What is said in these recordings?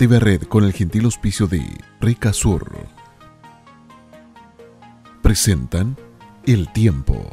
TV Red, con el gentil auspicio de Recasur, presentan El Tiempo.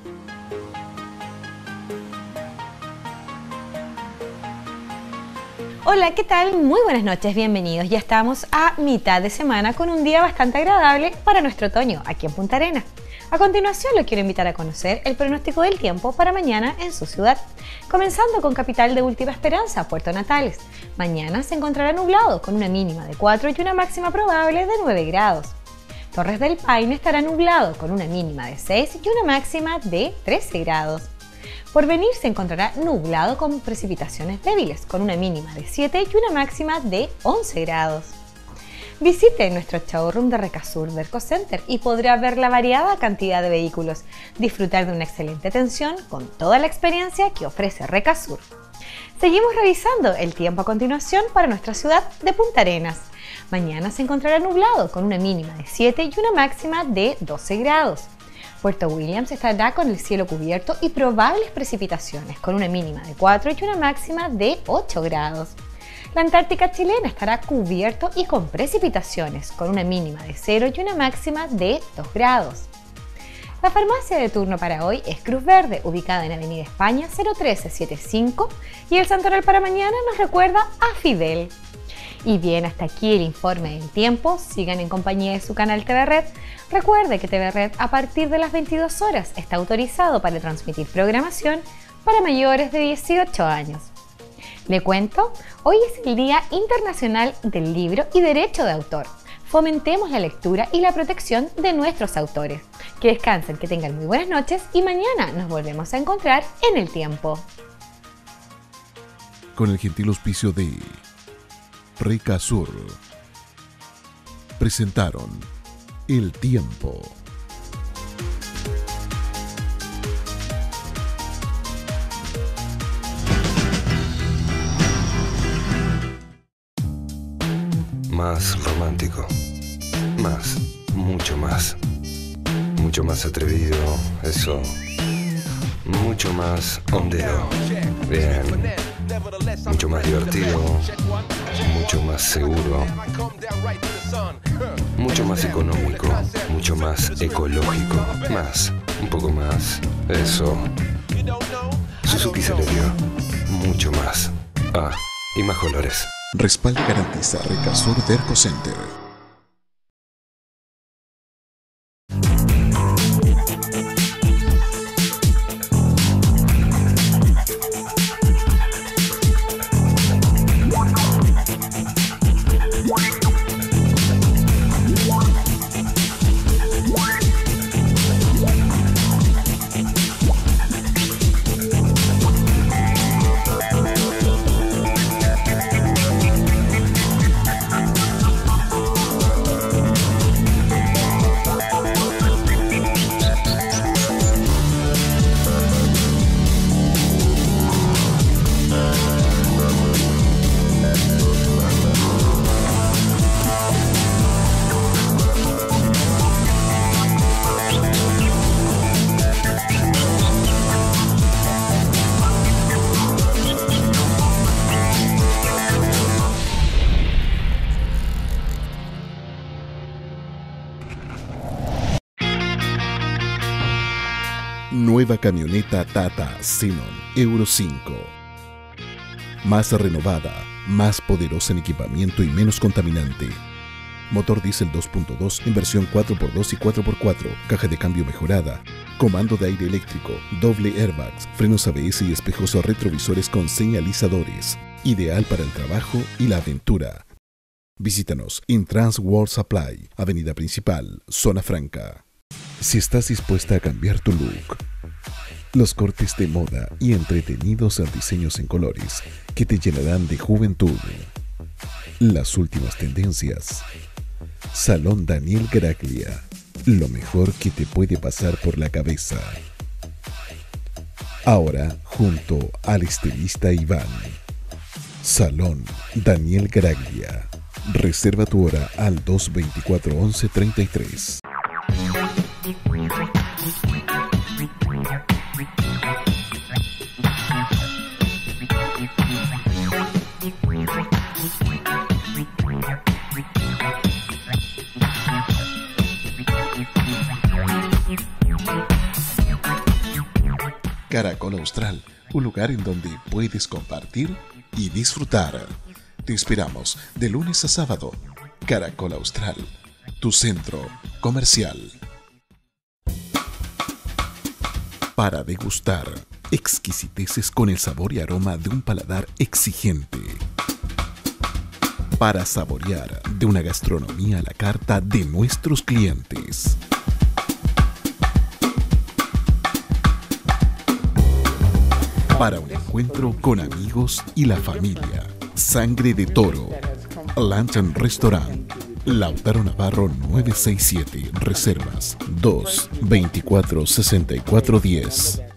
Hola, ¿qué tal? Muy buenas noches, bienvenidos. Ya estamos a mitad de semana con un día bastante agradable para nuestro otoño aquí en Punta Arenas. A continuación, lo quiero invitar a conocer el pronóstico del tiempo para mañana en su ciudad. Comenzando con capital de Última Esperanza, Puerto Natales. Mañana se encontrará nublado con una mínima de 4 y una máxima probable de 9 grados. Torres del Paine estará nublado con una mínima de 6 y una máxima de 13 grados. Porvenir se encontrará nublado con precipitaciones débiles, con una mínima de 7 y una máxima de 11 grados. Visite nuestro showroom de Recasur de Ercocenter y podrá ver la variada cantidad de vehículos, disfrutar de una excelente atención con toda la experiencia que ofrece Recasur. Seguimos revisando el tiempo a continuación para nuestra ciudad de Punta Arenas. Mañana se encontrará nublado con una mínima de 7 y una máxima de 12 grados. Puerto Williams estará con el cielo cubierto y probables precipitaciones, con una mínima de 4 y una máxima de 8 grados. La Antártica chilena estará cubierto y con precipitaciones, con una mínima de 0 y una máxima de 2 grados. La farmacia de turno para hoy es Cruz Verde, ubicada en Avenida España 01375, y el santoral para mañana nos recuerda a Fidel. Y bien, hasta aquí el informe del tiempo. Sigan en compañía de su canal TV Red. Recuerde que TV Red a partir de las 22 horas está autorizado para transmitir programación para mayores de 18 años. Le cuento, hoy es el Día Internacional del Libro y Derecho de Autor. Fomentemos la lectura y la protección de nuestros autores. Que descansen, que tengan muy buenas noches y mañana nos volvemos a encontrar en El Tiempo. Con el gentil auspicio de Recasur, presentaron El Tiempo. Más romántico, mucho más atrevido, eso, mucho más hondero, bien, mucho más divertido, mucho más seguro, mucho más económico, mucho más ecológico, un poco más, eso. Suzuki Celerio, mucho más, y más colores. Respaldo garantiza Recasur de Ercocenter. Nueva camioneta Tata Xenon Euro 5. Más renovada, más poderosa en equipamiento y menos contaminante. Motor diésel 2.2 en versión 4x2 y 4x4, caja de cambio mejorada, comando de aire eléctrico, doble airbags, frenos ABS y espejos retrovisores con señalizadores. Ideal para el trabajo y la aventura. Visítanos en Trans World Supply, Avenida Principal, Zona Franca. Si estás dispuesta a cambiar tu look, los cortes de moda y entretenidos diseños en colores que te llenarán de juventud, las últimas tendencias. Salón Daniel Graglia, lo mejor que te puede pasar por la cabeza. Ahora junto al estilista Iván. Salón Daniel Graglia. Reserva tu hora al 224 11 33. Caracol Austral, un lugar en donde puedes compartir y disfrutar. Te esperamos de lunes a sábado. Caracol Austral, tu centro comercial. Para degustar exquisiteces con el sabor y aroma de un paladar exigente. Para saborear de una gastronomía a la carta de nuestros clientes. Para un encuentro con amigos y la familia. Sangre de Toro. Lunch and Restaurant. Lautaro Navarro 967. Reservas 2 24 64 10.